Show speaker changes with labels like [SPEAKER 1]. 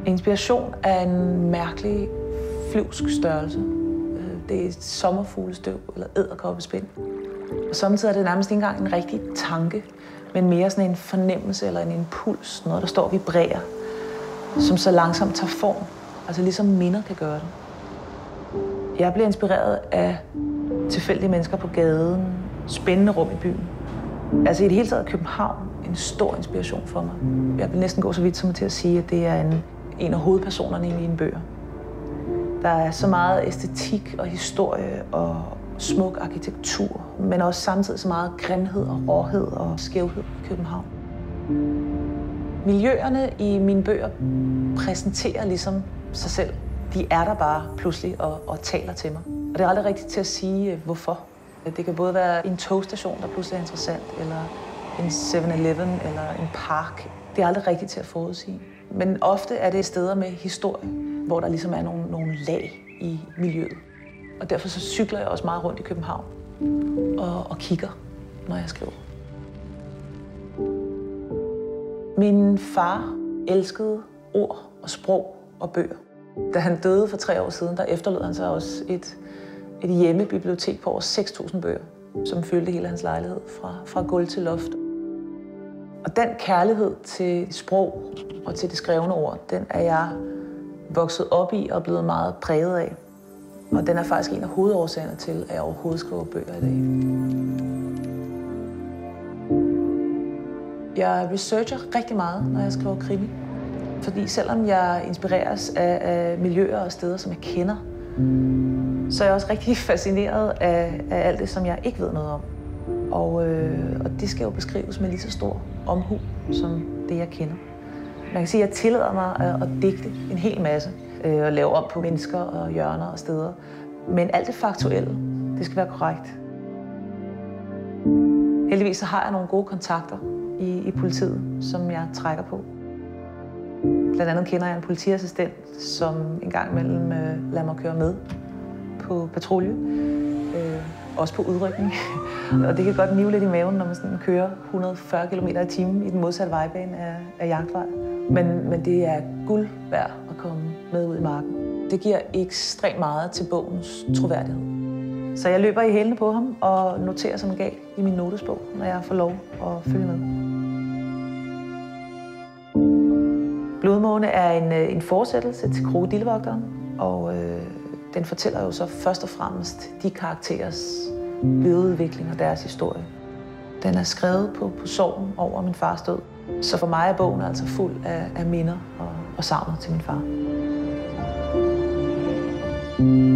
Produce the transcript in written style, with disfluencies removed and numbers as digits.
[SPEAKER 1] Inspiration er en mærkelig flyvsk størrelse. Det er et sommerfuglestøv eller edderkoppespind. Og samtidig er det nærmest ikke engang en rigtig tanke, men mere sådan en fornemmelse eller en impuls, noget der står og vibrerer, som så langsomt tager form, altså ligesom minder kan gøre det. Jeg bliver inspireret af tilfældige mennesker på gaden, spændende rum i byen. Altså i det hele taget København en stor inspiration for mig. Jeg vil næsten gå så vidt som til at sige, at det er en af hovedpersonerne i mine bøger. Der er så meget æstetik og historie og smuk arkitektur, men også samtidig så meget grimhed og råhed og skævhed i København. Miljøerne i mine bøger præsenterer ligesom sig selv. De er der bare pludselig og taler til mig. Og det er aldrig rigtigt til at sige, hvorfor. Det kan både være en togstation, der pludselig er interessant, eller en 7-Eleven, eller en park. Det er aldrig rigtigt til at forudsige. Men ofte er det steder med historie, hvor der ligesom er nogle lag i miljøet. Og derfor så cykler jeg også meget rundt i København og kigger, når jeg skriver. Min far elskede ord og sprog og bøger. Da han døde for 3 år siden, der efterlod han sig også et hjemmebibliotek på over 6.000 bøger, som fyldte hele hans lejlighed fra gulv til loft. Og den kærlighed til sprog og til det skrevne ord, den er jeg vokset op i og blevet meget præget af. Og den er faktisk en af hovedårsagerne til, at jeg overhovedet skriver bøger i dag. Jeg researcher rigtig meget, når jeg skriver krimi. Fordi selvom jeg inspireres af miljøer og steder, som jeg kender, så er jeg også rigtig fascineret af alt det, som jeg ikke ved noget om. Og det skal jo beskrives med lige så stor omhu, som det, jeg kender. Man kan sige, at jeg tillader mig at digte en hel masse, og lave om på mennesker og hjørner og steder. Men alt det faktuelle, det skal være korrekt. Heldigvis så har jeg nogle gode kontakter i politiet, som jeg trækker på. Blandt andet kender jeg en politiassistent, som en gang imellem lader mig køre med på patrulje. Også på udrykning. Og det kan godt nive lidt i maven, når man sådan kører 140 km/t i den modsatte vejbane af jagtvej. Men det er guld værd at komme med ud i marken. Det giver ekstremt meget til bogens troværdighed. Så jeg løber i hælene på ham og noterer som en gal i min notesbog, når jeg får lov at følge med. Blodmåne er en fortsættelse til Krokodillevogteren, og den fortæller jo så først og fremmest de karakterers videreudvikling og deres historie. Den er skrevet på sorgen over min fars død, så for mig er bogen altså fuld af minder og savnet til min far.